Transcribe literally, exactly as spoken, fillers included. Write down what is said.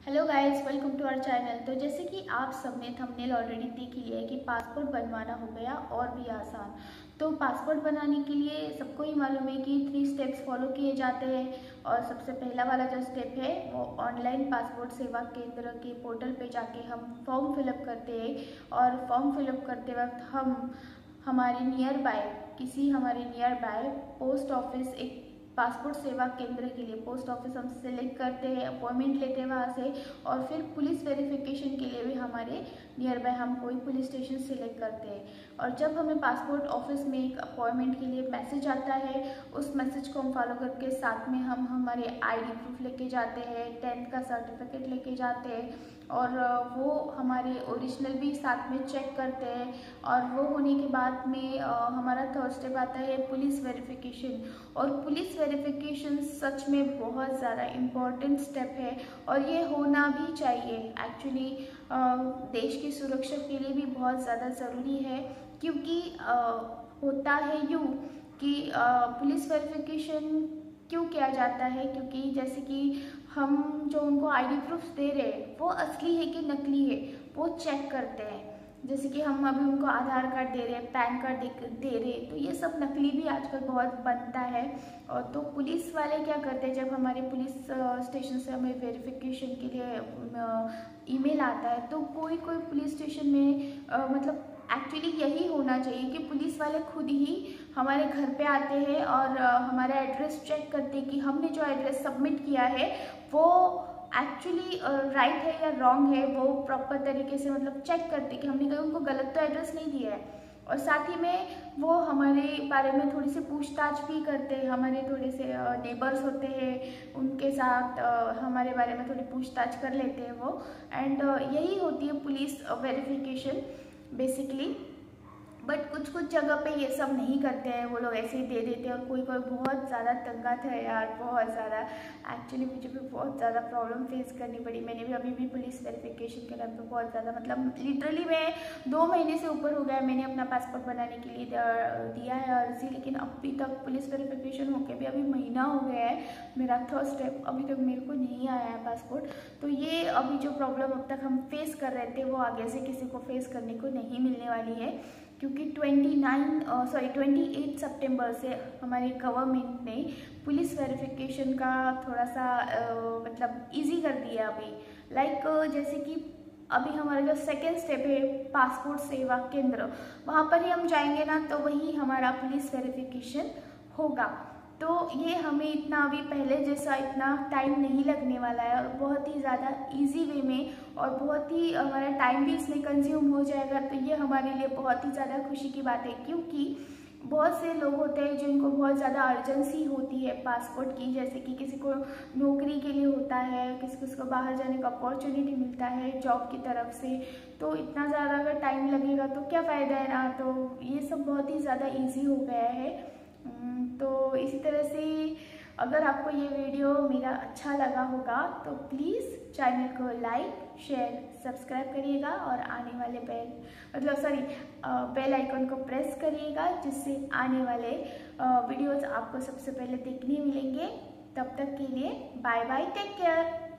Hello guys, welcome to our channel. तो जैसे कि आप सबने थंबनेल ऑलरेडी देख लिया है कि पासपोर्ट बनवाना हो गया और भी आसान। तो पासपोर्ट बनाने के लिए सबको ही मालूम है कि थ्री स्टेप्स फॉलो किए जाते हैं। और सबसे पहला वाला जो स्टेप है वो ऑनलाइन पासपोर्ट सेवा केंद्र के पोर्टल पे जाके हम फॉर्म फिलअप करते हैं। और फॉर्म फिलअप करते वक्त हम हमारे नियर बाय किसी हमारे नियर बाय पोस्ट ऑफिस एक पासपोर्ट सेवा केंद्र के लिए पोस्ट ऑफिस हम सेलेक्ट करते हैं, अपॉइंटमेंट लेते हैं वहाँ से। और फिर पुलिस वेरिफिकेशन के लिए भी हमारे नियर बाय हम कोई पुलिस स्टेशन सेलेक्ट करते हैं। और जब हमें पासपोर्ट ऑफिस में एक अपॉइंटमेंट के लिए मैसेज आता है, उस मैसेज को हम फॉलो करके साथ में हम हमारे आईडी प्रूफ लेके जाते हैं, टेंथ का सर्टिफिकेट लेके जाते हैं। और वो हमारे ओरिजिनल भी साथ में चेक करते हैं। और वो होने के बाद में हमारा थर्ड स्टेप आता है पुलिस वेरिफिकेशन। और पुलिस वेरिफिकेशन सच में बहुत ज़्यादा इम्पॉर्टेंट स्टेप है और ये होना भी चाहिए। एक्चुअली देश की सुरक्षा के लिए भी बहुत ज़्यादा ज़रूरी है, क्योंकि होता है यूँ कि पुलिस वेरिफिकेशन क्यों किया जाता है, क्योंकि जैसे कि हम जो उनको आईडी प्रूफ दे रहे हैं वो असली है कि नकली है वो चेक करते हैं। जैसे कि हम अभी उनको आधार कार्ड दे रहे हैं, पैन कार्ड दे रहे हैं, तो ये सब नकली भी आजकल बहुत बनता है। और तो पुलिस वाले क्या करते हैं, जब हमारे पुलिस स्टेशन से हमें वेरिफिकेशन के लिए ईमेल आता है, तो कोई कोई पुलिस स्टेशन में आ, मतलब एक्चुअली यही होना चाहिए कि पुलिस वाले खुद ही हमारे घर पे आते हैं और हमारा एड्रेस चेक करते हैं कि हमने जो एड्रेस सबमिट किया है वो एक्चुअली राइट है या रॉन्ग है। वो प्रॉपर तरीके से मतलब चेक करते कि हमने कहीं उनको गलत तो एड्रेस नहीं दिया है। और साथ ही में वो हमारे बारे में थोड़ी सी पूछताछ भी करते हैं। हमारे थोड़े से नेबर्स होते हैं, उनके साथ हमारे बारे में थोड़ी पूछताछ कर लेते हैं वो। एंड यही होती है पुलिस वेरिफिकेशन बेसिकली। बट कुछ कुछ जगह पे ये सब नहीं करते हैं, वो लोग ऐसे ही दे देते हैं। और कोई कोई बहुत ज़्यादा तंगा था यार, बहुत ज़्यादा। एक्चुअली मुझे भी बहुत ज़्यादा प्रॉब्लम फेस करनी पड़ी। मैंने भी अभी भी पुलिस वेरिफिकेशन के टाइम पे बहुत ज़्यादा मतलब लिटरली मैं दो महीने से ऊपर हो गया मैंने अपना पासपोर्ट बनाने के लिए दिया है अर्जी, लेकिन अभी तक पुलिस वेरिफिकेशन होकर भी अभी महीना हो गया है, मेरा थर्ड स्टेप अभी तक मेरे को नहीं आया है पासपोर्ट। तो ये अभी जो प्रॉब्लम अब तक हम फेस कर रहे थे वो आगे से किसी को फेस करने को नहीं मिलने वाली है, क्योंकि उनतीस सॉरी अट्ठाईस सितंबर से हमारी गवर्नमेंट ने पुलिस वेरिफिकेशन का थोड़ा सा uh, मतलब इजी कर दिया अभी। लाइक like, जैसे कि अभी हमारा जो सेकेंड स्टेप है पासपोर्ट सेवा केंद्र, वहाँ पर ही हम जाएंगे ना तो वही हमारा पुलिस वेरिफिकेशन होगा। तो ये हमें इतना अभी पहले जैसा इतना टाइम नहीं लगने वाला है और बहुत ही ज़्यादा इजी वे में, और बहुत ही हमारा टाइम भी इसमें कंज्यूम हो जाएगा। तो ये हमारे लिए बहुत ही ज़्यादा खुशी की बात है, क्योंकि बहुत से लोग होते हैं जिनको बहुत ज़्यादा अर्जेंसी होती है पासपोर्ट की। जैसे कि किसी को नौकरी के लिए होता है, किसी किसी को बाहर जाने का अपॉर्चुनिटी मिलता है जॉब की तरफ से। तो इतना ज़्यादा अगर टाइम लगेगा तो क्या फ़ायदा है ना। तो ये सब बहुत ही ज़्यादा ईजी हो गया है। तो इसी तरह से अगर आपको ये वीडियो मेरा अच्छा लगा होगा तो प्लीज़ चैनल को लाइक शेयर सब्सक्राइब करिएगा और आने वाले बेल मतलब सॉरी बेल आइकन को प्रेस करिएगा, जिससे आने वाले वीडियोस आपको सबसे पहले देखने मिलेंगे। तब तक के लिए बाय बाय, टेक केयर।